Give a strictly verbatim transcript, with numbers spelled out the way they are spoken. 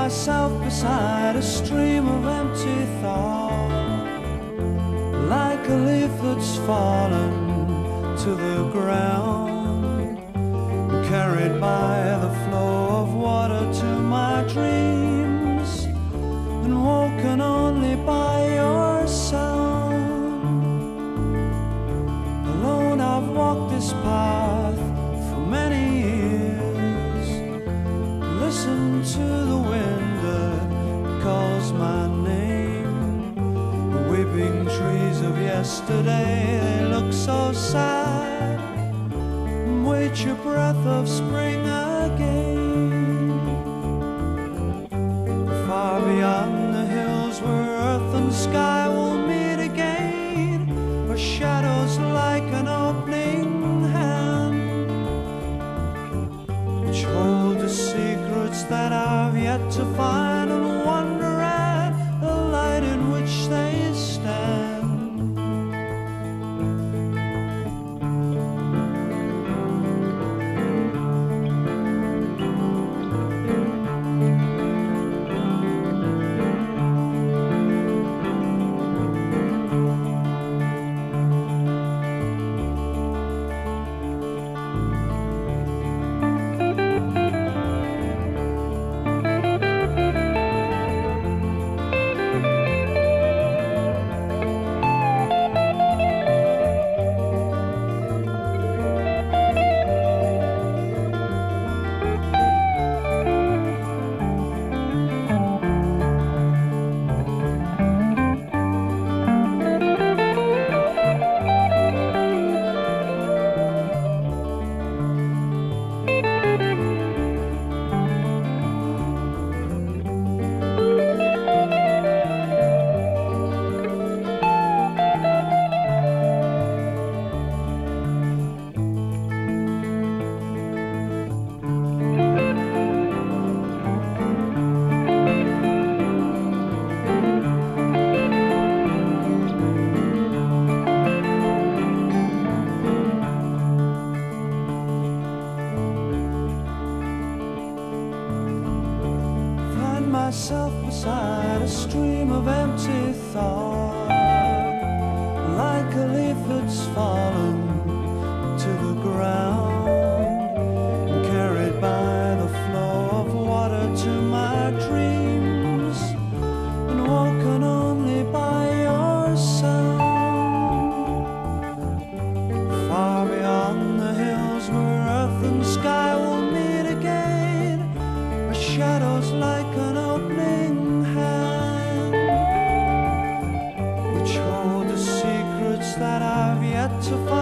myself beside a stream of empty thought, like a leaf that's fallen to the ground, carried by the flow of water to my dreams, and woken only by your sound. Alone I've walked this path for many years, listen to the wind that calls my name. The weeping trees of yesterday, they look so sad, wait your breath of spring again. Far beyond the hills where earth and sky will meet again, are shadows like an opening hand, which hold the secrets that I've yet to find, and wonder at the light in which they stand. Myself beside a stream of empty thought, like a leaf that's fallen to the ground, carried by the flow of water to my dreams, and woken only by your sound. Far beyond the hills where earth and sky will meet again, are shadows like an opening hand, which hold the secrets that I've yet to find.